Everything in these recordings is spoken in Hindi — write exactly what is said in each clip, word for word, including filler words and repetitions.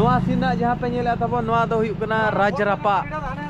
Noa sina jaha pe nyela tabon noa do huyuk kena Raja Rapa.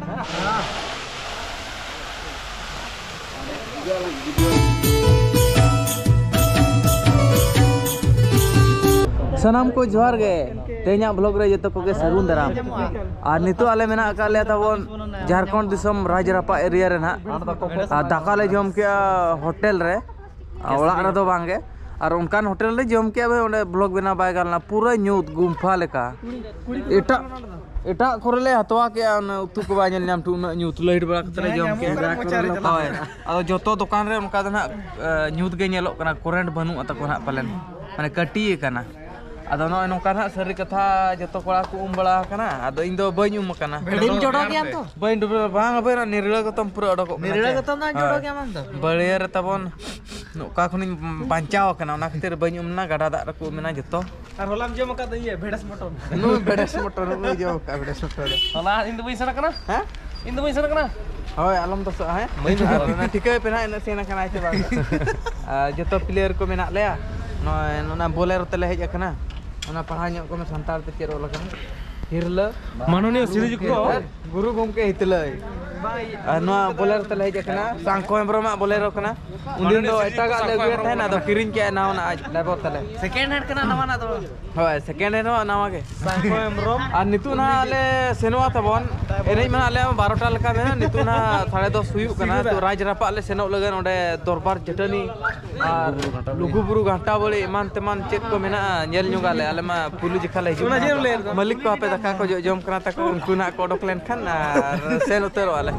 Sanam ko johar ge tehnya vlog re joto koge sagun daram ar nitu ale mena ka le tabon Jharkhand disam Raja Rapa area re na daka le jom ke hotel re ola re do bange ar unkan hotel le jom ke onde vlog bena bai galna pura nyut gumfa leka eta eta korele hatwa ke utu ko ba nyel nyam tu nyut leid bra kate jom ke ado joto dokan re onka na nyut ge nyelok kana current banu ata ko na palen mane kati kana ado no nongka na sari katha joto kola ko um bala kana ado indo bañ um kana bedim jodoh ge am to bañ do bang ba nirila gotom pura odok nirila gotom na jodoh ge am to balier tabon noka khoni bancao kana ona khatir bañ um na gada dak ko mena joto ar holam jom ka iye bedas moton no bedas moton no jo ka bedas moton hola indo bañ sana kana ha indo bañ sana kana hoy alam to ha bañ na tikai pena ena sena kana che bang joto player ko mena le no na bolero tele hej kana ona pahanya ko me santal te kero lagan hirla manone siri ko guru gomke hitlai ano bolero tele hej kana sangko embroma bolero kana undin do etaga le gue teh na do kirin ke na ona level tele second hand kana nawa na do hoy second hand no nawa ke sangko embrom ar nitu na ale senwa tabon enei mana ale twelve ta leka mena nitu na ten thirty huyuk kana to Raj Rapa ale senok lagan onde dorbar jetani ar lugu buru ganta bole eman teman chet ko mena nyel nyugale ale ma pulu jikale hiju malik ko ape daka ko jom kana ta ko unku na ko odok len khan ar sen utero ale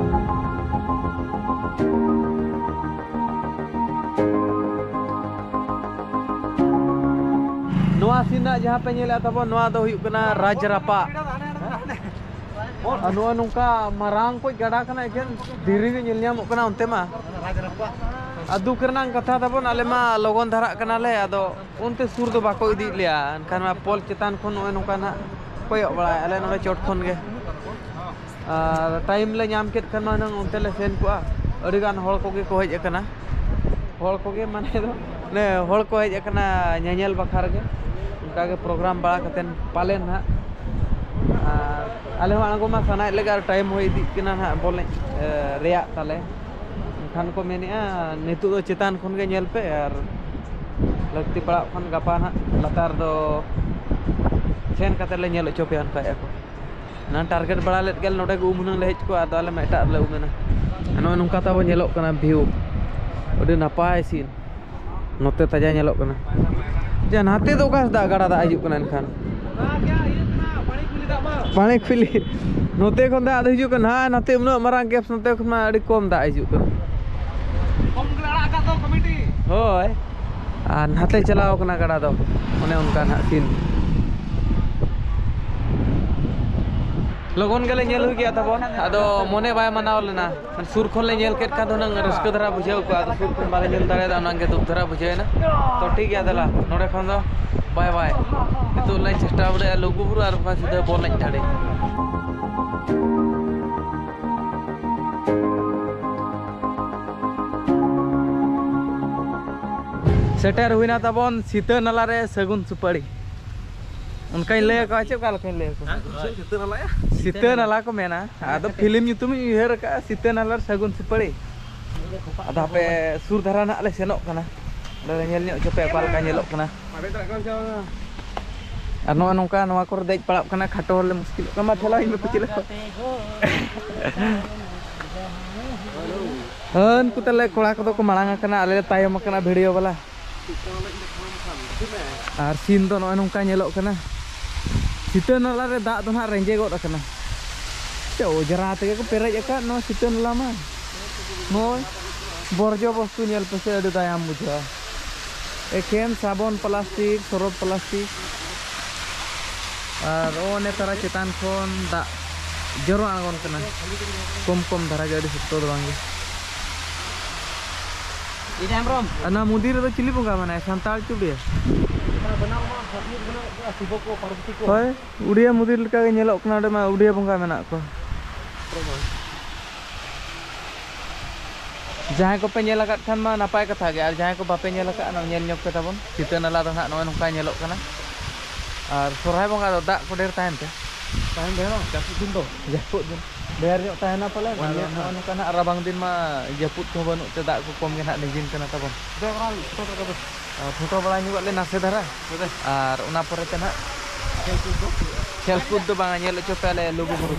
noa sina jaha pe nyela tabon noa do huyuk kana Raj Rapa anu nungka marang ko gada kana eken diri ge nyel nyamok kana onte ma Raj Rapa adu karena katha tabon ale ma logon dhara kana le ado onte sur do bako idi liya kan ma pol chetan khon noe nungka na koyok bala ale node chot khon ge time le nyam ket kan ma nang onte le sen ko adi gan hol ko ge ko hej kana hol ko ge mane do ne hol ko hej kana nyanyel bakhar ge unka ge program bala katen palen ha ale ho ko ma sanai legar time hoi idi kana ha bol reak tale kan ko menia nitu do chetan khon ge nyel pe ar lakti pala khon gapa na latar do sen kate le nyel ocho pe an ka ko na target bala let gel node gu umunang le hej ko ado ale meta le umena ano nungka ta bo nyelok kana view odi napai sin note taja nyelok kana jan hate do gas da gada da ajuk kana kan pani khuli note khon da hiju kana nate umno marang gaps note khon ma adi kom da hiju kana kom gada ka to committee hoy an hate chalao kana gada do one unka na sin logon gale nyel hu gya tabon ado mone bay manaw lena sur khon le nyel ket ka do nang raska dhara bujhau ko ado sur khon bale nyel dare da nang ge duk dhara bujhe na to thik gya dala node khon do bye bye itu lai chesta bude logu buru ar ka sida bol lai dare seter huina tabon sita nala re sagun supari उनका ले का चे काल कहीं ले को सीते नाला या सीते नाला को मेना आदो फिल्म युतुम इहर का सीते नाला सगुन सुपड़ी आदा पे सुर धरा ना ले सेनोक कना ले nyel nyok jope pal ka nyelok kana ano nongka noa kor dej palap kana khato le muskil kama thela in kuchile han kutale kola ko ko malanga kana ale tayom kana video bala ar sin to noa nongka nyelok kana sita nala re dak do na renje god kana cho jara te ko perej ka no sita nala ma noy borjo bostu nyel pese adu dayam bujha eken sabon plastik sorot plastik ar one tara chetan khon da joro angon kana kom kom dhara ga adi sito do bangi ini amrom ana mudir do chili bunga mana santal chubi hoy udia mudir leka nyelok kana de ma udia bunga mena ko jahay ko pe nyel akat khan ma napai katha ge ar jahay ko bape nyel akat no nyel nyok ka tabon sita nala do na no nongka nyelok kana Ar sorai bong ada dak ko der tahan te. Tahan deh bang, jasut din tuh. Japut din. Der nyok tahan apa lah? Anu kana arabang din ma japut ko banu te dak ko kom gen hak nijin kana ta bon. Udah orang foto foto. Foto bala nyuat le nase dara. Ar una pore te na Health food to bang nyel cho pele logo buru.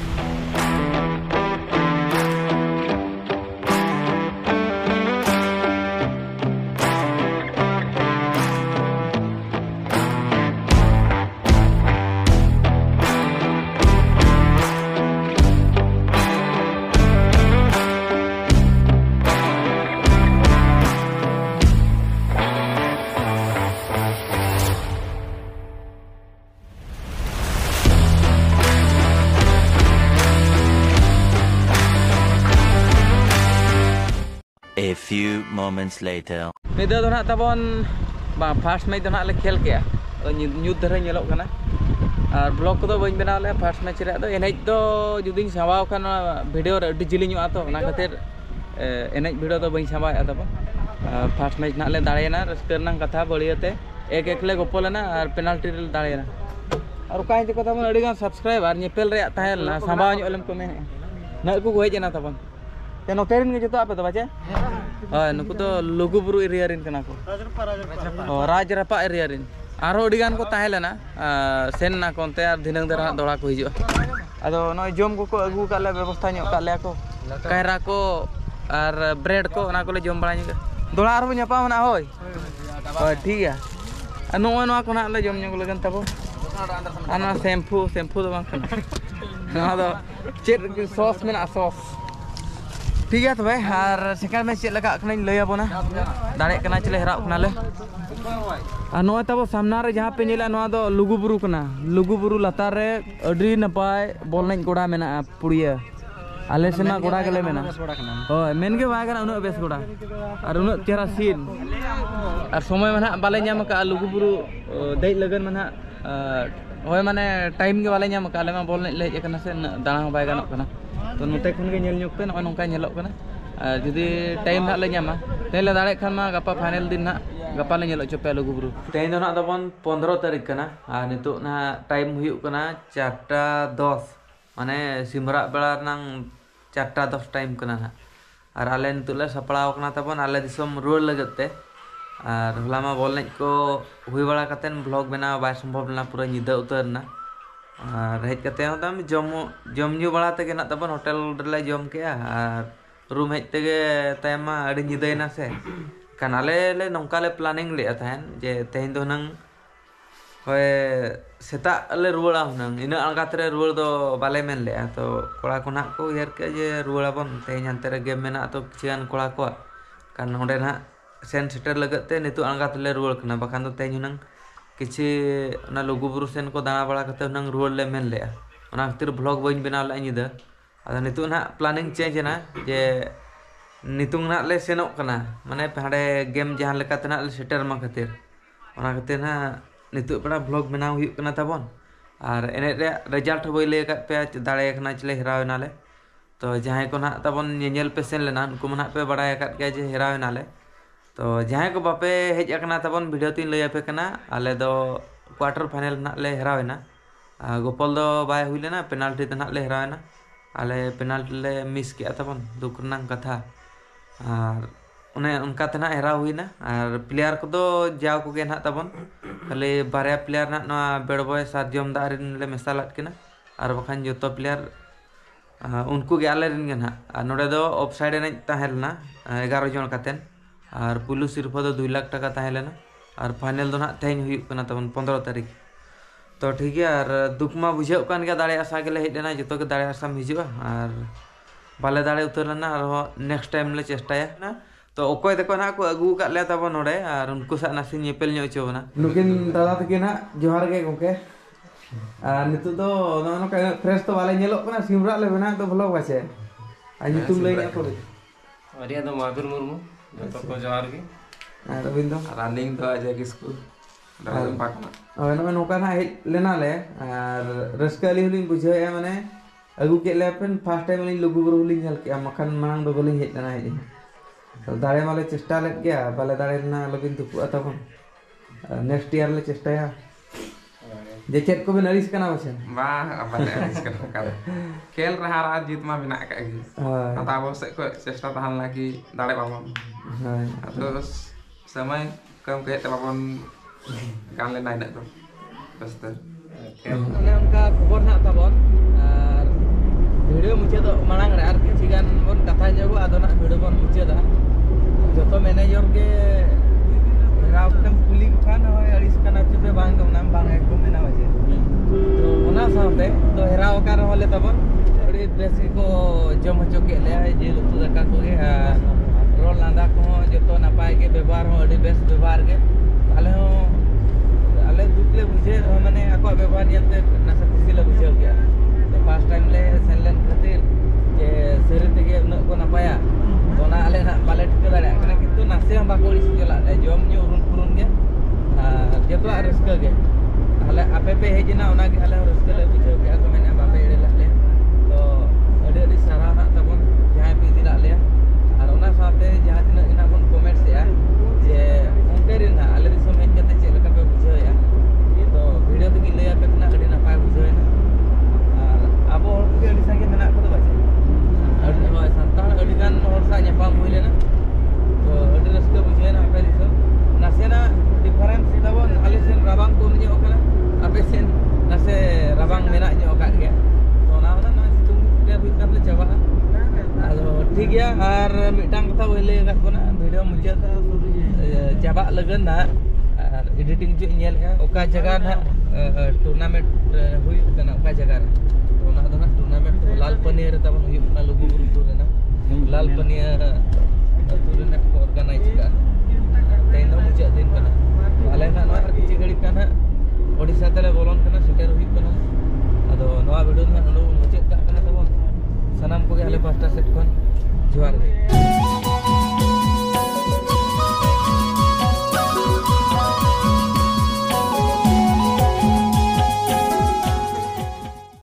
A few moments later. Nida to nak tabon bang first match to nak le khel kya. Nyut dhara nyelok kana. Ar vlog ko do bain benao le first match re do enej do juding sabaw kan video re adi jili nyok ato ona khatir enej video do bain sabaw ato ba. First match nak le darena raskar nang katha badiate ek ek le gopolana ar penalty re darena. Ar kai te kotha mon adi gan subscribe ar nyepel re tahel na sabaw nyok lem ko men. Na ku hej na tabon. Te noterin ge joto ape to bache? Oh, nuku to Luguburu area rin kana ko. Oh, Rajrapa area rin. Aro digan ko tahelana sen na konte ar dhinang dara dola ko hijua. Ado noi jom ko ko agu kale ব্যবস্থা nyok kale ko. Kaira ko ar bread ko ona ko le jom bala nyok. Dola aro nyapa mana hoy. Oh, ठीक है. Ano ano ko na le jom nyok lagan tabo. Ana shampoo, shampoo do bang kana. Na do chet sauce mena sauce. ठीक है तो भाई और सेकंड मैच चेक लगा कना लय आबोना दाड़े कना चले हराव कना ले आ नोय तबो सामना रे जहां पे नेला नोआ दो लुगुबुरु कना लुगुबुरु लतार रे अडी नपाय बॉल नाइन गोड़ा मेना पुड़िया आले सेना गोड़ा गेले मेना होय मेन के बाय कना उनो बेस गोड़ा और उनो चेहरा सीन और समय माना बाले न्याम का लुगुबुरु देय लगन माना होय माने टाइम के बाले न्याम का ले मा बॉल नाइन ले कना से दाना बाय गानो कना तो नोते खन के नेल ᱧᱚᱠ ᱯᱮ ᱱᱚᱜᱼᱚᱭ ᱱᱚᱝᱠᱟ ᱧᱮᱞᱚᱜ ᱠᱟᱱᱟ ᱟᱨ ᱡᱩᱫᱤ ᱴᱟᱭᱤᱢ ᱱᱟᱜ ᱞᱮ ᱧᱟᱢᱟ ᱛᱮᱞᱮ ᱫᱟᱲᱮᱜ ᱠᱷᱟᱱ ᱢᱟ ᱜᱟᱯᱟ ᱯᱷᱟᱭᱱᱟᱞ ᱫᱤᱱ ᱱᱟᱜ ᱜᱟᱯᱟ ᱞᱮ ᱧᱮᱞᱚᱜ ᱪᱚᱯᱮ ᱞᱩᱜᱩᱵᱩᱨᱩ ᱛᱮᱦᱮᱧ ᱫᱚ ᱱᱟᱜ ᱫᱚᱵᱚᱱ ᱯᱚᱱᱫᱨᱚ ᱛᱟᱹᱨᱤᱠᱷ ᱠᱟᱱᱟ ᱟᱨ ᱱᱤᱛᱚᱜ ᱱᱟᱜ ᱴᱟᱭᱤᱢ ᱦᱩᱭᱩᱜ ᱠᱟᱱᱟ ᱪᱟᱨᱴᱟ ᱫᱚᱥ ᱢᱟᱱᱮ ᱥᱤᱢᱨᱟᱜ ᱵᱮᱲᱟ ᱨᱮᱱᱟᱝ ᱪᱟᱨᱴᱟ ᱫᱚᱥ ᱴᱟᱭᱤᱢ ᱠᱟᱱᱟ ᱱᱟᱜ ᱟᱨ ᱟᱞᱮ ᱱᱤᱛᱚᱜ ᱞᱮ ᱥᱟᱯᱲᱟᱣ ᱠᱟᱱᱟ ᱛᱟᱵᱚᱱ ᱟᱞᱮ ᱫᱤᱥᱚᱢ ᱨᱩᱣᱟᱹᱲ ᱞᱟᱹᱜᱤᱫ ᱛᱮ ᱟᱨ ᱦᱚᱞᱟ ᱢᱟ ᱵᱚᱞ ᱮᱱᱮᱡ ᱠᱚ ᱦᱩᱭ ᱵᱟᱲᱟ ᱠᱟᱛᱮᱱ ᱵᱞᱚᱜ ᱵᱮᱱᱟᱣ ᱵᱟᱭ ᱥᱚᱢᱵᱷᱚᱵ ᱞᱮᱱᱟ ᱯᱩᱨᱟᱹ ᱧᱤᱫᱟᱹ ᱩᱛᱟᱹᱨ ᱱᱟ और हेज कते हम जम जम न्यू बड़ा तक ना तबन होटल रे जम के और रूम हेज तगे तयमा अड़ी निदैना से कानाले ले नौका ले प्लानिंग ले तहन जे तेहन दो नंग होय सेता ले रुवड़ा हुनंग इन अलगात रे रुवड़ दो बाले मेन ले तो कोड़ा को ना को यार के जे रुवड़ा बन तेहन हंते रे गेम मेना तो चियान कोड़ा को कान ओंडे ना सेन सेटर लगते नितु अलगात ले रुवड़ कना बखान दो तेहन हुनंग किसी ना लुगुबुरु सेन को दाना बड़ा करते नंग रुवड़ ले मेन ले ओना खातिर ब्लॉग बइन बनाव ले निदा अदा नितु ना प्लानिंग चेंज ना जे नितु ना ले सेनोक कना माने हाडे गेम जहां लेका तना ले सेटर मा खातिर ओना खातिर ना नितु बड़ा ब्लॉग बनाव हुई कना तबन और एने रे रिजल्ट होय ले का पे दाड़े कना चले हेराव नाले तो जहां को ना तबन नेल पे सेन लेना उनको मना पे बड़ा का के जे हेराव नाले तो जहां को बापे हेज अकना तबन वीडियो तीन लय पे कना आले दो क्वार्टर फाइनल ना ले हेरावेना गोपाल दो बाय हुई लेना पेनाल्टी तना ले हेरावेना आले पेनाल्टी ले मिस के तबन दुख रनांग कथा और उन्हें उनका तना हेरा हुईना और प्लेयर को दो जाव को गे ना तबन खाली बारया प्लेयर ना नवा बेड़बॉय सार्जम दारिन ले मेसालत केना और बखान जोतो प्लेयर उनको गे आले रिन गे ना नोडे दो ऑफसाइड एने ताहेलना ग्यारह जन कातेन और पुलिस सिर्फ दो दो लाख टका ताहेलना और फाइनल दो ना तेहन हुई कना तबन पंद्रह तारीख तो ठीक है और दुख मा बुझे कान के दाड़े आशा के ले हेडना जतो के दाड़े आशा हिजुआ और बाले दाड़े उतरना और नेक्स्ट टाइम ले चेष्टाया ना तो ओकोय देखो ना को अगू का ले तबन नोडे और उनको सा नासी नेपेल ᱧᱚᱜ चोना नुकिन दादा तके ना जोहार गे गोके और नितु दो नो का फ्रेश तो वाले ñeलो कना सिमरा ले बना तो ब्लॉग बाचे आ नितुम ले ना को अरिया दो महावीर मुर्मू जतो को जोहार गे रविंद्र रनिंग तो आज के स्कूल और नो नोका ना हेज लेना ले और रस्का ली हुलिंग बुझे माने अगू के ले पेन फर्स्ट टाइम ली लुगुबुरु हुलिंग हल के मखन मांग दो बलिंग हेज ना हेज तो दाड़े माले चेष्टा ले गया बाले दाड़े ना लगिन दुकु अतबन नेक्स्ट ईयर ले चेष्टाया जे चेत को बिन अरिस कना बसेन Bah, apa nih habis kan? Kel rahara jit mah bina kayak gitu. हाय Atau bos kok cesta tahan lagi dale babon. हाय Terus sama kamu kayak telepon kan lain naik tuh. Pasti. ᱚᱱᱮ ᱚᱱᱠᱟ ᱠᱷᱚᱵᱚᱨ ᱱᱟᱜ ᱛᱟᱵᱚᱱ ᱟᱨ ᱵᱷᱤᱰᱤᱭᱳ ᱢᱩᱪᱟᱹᱫᱚᱜ ᱢᱟᱲᱟᱝ ᱨᱮ ᱟᱨ ᱠᱤᱪᱷᱩ ᱜᱟᱱ ᱵᱚᱱ ᱠᱟᱛᱷᱟ ᱧᱚᱜᱚᱜᱼᱟ ᱟᱫᱚ ᱱᱟᱜ ᱵᱷᱤᱰᱤᱭᱳ ᱵᱚᱱ ᱢᱩᱪᱟᱹᱫᱟ ᱡᱚᱛᱚ ᱢᱮᱱᱮᱡᱟᱨ ᱜᱮ ᱦᱮᱨᱟᱣ ᱠᱟᱛᱮᱢ ᱠᱩᱞᱤ ᱠᱚ ᱠᱷᱟᱱ ᱦᱳᱭ ᱟᱹᱲᱤᱥ ᱠᱟᱱᱟ ᱪᱮᱯᱮ ᱵᱟᱝ ᱠᱟᱱᱟᱢ ᱵᱟᱝ ᱮᱠᱫᱚᱢ ᱵᱮᱱᱟᱣ ᱟᱪᱷᱮ ᱛᱚ ᱚᱱᱟ ᱥᱟᱶᱛᱮ ᱛᱚ ᱦᱮᱨᱟᱣ ᱟᱠᱟᱱ ᱨᱮᱦᱚᱸ ᱞᱮ ᱛᱟᱵᱚᱱ ᱟᱹᱰᱤ ᱵᱮᱥ ᱜᱮᱠᱚ ᱡᱚᱢ ᱦᱚᱪᱚ ᱠᱮᱫ ᱞᱮᱭᱟ ᱡᱤᱞ ᱩᱛᱩ ᱫᱟᱠᱟ ᱠᱚᱜᱮ ᱟᱨ ᱨᱚᱲ ᱞᱟᱸᱫᱟ ᱠᱚᱦᱚᱸ ᱡᱚᱛᱚ ᱱᱟᱯᱟᱭ ᱜᱮ ᱵᱮᱵᱚᱦᱟᱨ ᱦᱚᱸ ᱟᱹᱰᱤ ᱵᱮᱥ ᱵᱮᱵᱚᱦᱟर ᱜᱮ ᱟᱞᱮ ᱦᱚᱸ ᱟᱞᱮ ᱫᱩᱠ ᱞᱮ ᱵᱩᱡᱷᱟᱹᱣ ᱢᱟᱱᱮ ᱟᱠᱚᱣᱟᱜ ᱵᱮᱵᱚᱦᱟर ᱧᱮᱞᱛᱮ ᱱᱟᱥᱮ खुशी ᱞᱮ ᱵᱩᱡᱷᱟᱹᱣ ᱠᱮᱜᱼᱟ ᱛᱚ ᱯᱷᱟᱥᱴ ᱴᱟइम ᱞᱮ ᱥᱮᱱ ᱞᱮᱱ ᱠᱷᱟᱹᱛᱤᱨ ᱡᱮ ᱥᱟᱹᱨᱤ ᱛᱮᱜᱮ ᱩᱱᱟᱹᱜ ᱠᱚ ᱱᱟᱯᱟᱭᱟ ᱛᱚ ᱚᱱᱟ ᱟᱞᱮ ᱱᱟᱜ ᱵᱟᱞᱮ ᱴᱷᱤᱠᱟᱹ ᱫᱟᱲᱮᱭᱟᱜ ᱠᱟᱱᱟ ᱠᱤᱱᱛᱩ ᱱᱟᱥᱮ ᱦᱚᱸ ᱵᱟᱠᱚ ᱟᱹᱲᱤᱥ ᱦᱚᱪᱚ ᱞᱮᱫ ᱞᱮᱭᱟ ᱡᱚᱢ ᱧᱩ ᱩᱨᱩᱢ ᱯᱩᱨᱩᱢ ᱜᱮ ᱟᱨ ᱡᱚᱛᱚᱣᱟᱜ ᱨᱟᱹᱥᱠᱟᱹ ᱜᱮ ᱛᱟᱦᱞᱮ ᱟᱯᱮ ᱯᱮ ᱦᱮᱡ ᱮᱱᱟ ᱚᱱᱟᱜᱮ ᱟᱞᱮ ᱦᱚᱸ ᱨᱟᱹᱥᱠᱟᱹ ᱞᱮ ᱵᱩᱡᱷᱟᱹᱣ ᱠᱮᱜᱼᱟ ᱠᱚ ᱢᱮᱱᱮᱫᱼᱟ ᱵᱟᱯᱮ ᱮᱲᱮ ᱞᱮᱫ ᱞᱮᱭᱟ ᱛᱚ ᱟᱹᱰᱤ ᱟᱹᱰᱤ ᱥᱟᱨᱦᱟᱣ ᱱᱟᱜ ᱛᱟᱵᱚᱱ ᱡᱟᱦᱟᱸᱭ ᱯᱮ ᱤᱫᱤ ᱞᱮᱫ ᱞᱮᱭᱟ ᱟᱨ ᱚᱱᱟ ᱥᱟᱶᱛᱮ ᱡᱟᱦᱟᱸ ᱛᱤᱱᱟᱹᱜ ᱜᱮ ᱱᱟᱜ ᱵᱚᱱ ᱠᱚᱢᱮᱱᱴᱥ ᱮᱜᱼᱟ ᱡᱮ ᱚᱱᱛᱮ ᱨᱮ ᱱᱟᱜ ᱟᱞᱮ ᱫᱤᱥᱚᱢ ᱦᱮᱡ ᱠᱟᱛᱮ ᱪᱮᱫ ᱞᱮᱠᱟ ᱯᱮ ᱵᱩᱡᱷᱟᱹᱣᱮᱜᱼᱟ ᱛᱚ ᱵᱷᱤᱰᱤᱭᱳ ᱛᱮᱜᱮᱧ ᱞᱟᱹᱭ ᱟᱯᱮ ᱠᱟᱱᱟ ᱟᱹᱰᱤ ᱱᱟᱯᱟᱭ ᱵᱩᱡᱷᱟᱹᱣᱮᱱᱟ ᱟᱨ ᱟᱵᱚ ᱦᱚᱲ ᱠᱚᱜᱮ ᱟᱹᱰᱤ ᱥᱟᱸᱜᱮ ᱢᱮᱱᱟᱜ ᱠᱚᱫᱚ ᱵᱟᱪᱮ ᱟᱹᱰᱤ ᱦᱳᱭ ᱥᱟᱱᱛᱟᱲ ᱟᱹᱰᱤ ᱜᱟᱱ ᱦᱚᱲ ᱥᱟᱶ ᱧᱟᱯᱟᱢ ᱦᱩᱭ ᱞᱮᱱᱟ ᱛᱚ ᱟᱹᱰᱤ ᱨᱟᱹᱥᱠᱟᱹ ᱵᱩᱡᱷᱟᱹᱣᱮᱱᱟ ᱟᱯᱮ ᱫᱤᱥᱚᱢ ᱱᱟᱥᱮᱱᱟᱜ ᱰᱤᱯᱷᱟᱨᱮন্স ᱛᱟᱵᱚᱱ ᱟᱞᱮ ᱥᱮᱱ ᱨᱟᱵᱟᱝ ᱠᱚᱢ ᱧᱚᱜ ᱠᱟᱱᱟ ᱟᱯᱮ ᱥᱮᱱ ᱱᱟᱥᱮ ᱨᱟᱵᱟᱝ ᱢᱮᱱᱟᱜ ᱧᱚᱜ ᱟᱠᱟᱫ ᱜᱮᱭᱟ ᱛᱚ ᱚᱱᱟ ᱦᱚᱸ ᱱᱚᱜᱼᱚᱭ ᱥᱤᱛᱩᱝ ᱥᱮᱴᱮᱨ ᱦᱩᱭᱩᱜ ᱠᱟᱱ ᱛᱮ ᱪᱟᱵᱟᱜᱼᱟ ᱟᱫᱚ ᱴᱷᱤᱠ ᱜᱮᱭᱟ ᱟᱨ ᱢᱤᱫᱴᱟᱝ ᱠᱟᱛᱷᱟ ᱵᱟᱹᱧ ᱞᱟᱹᱭ ᱟᱠᱟᱫ ᱵᱚᱱᱟ ᱵᱷᱤᱰᱤᱭᱳ ᱢᱩᱪᱟᱹᱫ ᱪᱟᱵᱟᱜ ᱞᱟᱹᱜᱤᱫ ᱱᱟᱜ ᱟᱨ ᱮᱰᱤᱴᱤᱝ ᱪᱮᱫ ᱤᱧ ᱧᱮᱞᱮᱜᱼᱟ ᱚᱠᱟ ᱡᱟᱭᱜᱟ ᱱᱟᱜ ᱴᱩᱨᱱᱟᱢᱮᱱᱴ ᱦᱩᱭᱩᱜ ᱠᱟᱱᱟ ᱚᱠᱟ ᱡᱟᱭᱜᱟ ᱨᱮ ᱛᱚ ᱚᱱᱟ ᱫᱚ ᱱᱟᱜ ᱴᱩᱨᱱᱟᱢᱮᱱᱴ ᱞᱟᱞ ᱯᱟᱹᱱᱤᱭᱟᱹ ᱨᱮ ᱛᱟᱵᱚᱱ ᱦᱩᱭᱩᱜ ᱠᱟᱱᱟ ᱞᱩᱜᱩᱵᱩᱨᱩ ᱥᱩᱨ ᱨᱮᱱᱟᱜ ᱞᱟᱞ ᱯᱟᱹᱱᱤᱭᱟᱹ ᱟᱹᱛᱩ ᱨᱮᱱᱟᱜ ᱠᱚ ᱚᱨᱜᱟᱱᱟᱭᱤᱡᱽ ᱠᱟᱜᱼᱟ ᱛᱮᱦᱮᱧ ᱫᱚ ᱢᱩᱪᱟᱹᱫ ᱫᱤᱱ ᱠᱟᱱᱟ ᱟᱞᱮ ᱱᱟᱜ ᱱᱚᱣᱟ ᱟᱨ ᱠᱤᱪᱷᱩ ᱜᱷᱟᱹᱲᱤᱡ ᱠᱷᱟᱱ ᱦᱟᱸᱜ ᱳᱰᱤᱥᱟ ᱛᱮᱞᱮ ᱵᱚᱞᱚᱱ ᱠᱟᱱᱟ ᱥᱮᱴᱮᱨ ᱦᱩᱭᱩᱜ ᱠᱟᱱᱟ ᱟᱫᱚ ᱱᱚᱣᱟ ᱵᱷᱤᱰᱤᱭᱳ ᱫᱚ ᱱᱟᱜ ᱱᱚᱰᱮ ᱵᱚᱱ ᱢᱩᱪᱟᱹᱫ ᱠᱟᱜ ᱠᱟᱱᱟ ᱛᱟᱵᱚᱱ ᱥᱟᱱᱟᱢ ᱠᱚᱜᱮ ᱟᱞᱮ ᱯᱟᱥᱴᱟ ᱥᱮᱫ ᱠᱷᱚᱱ ᱡᱚᱦᱟᱨ ᱜᱮ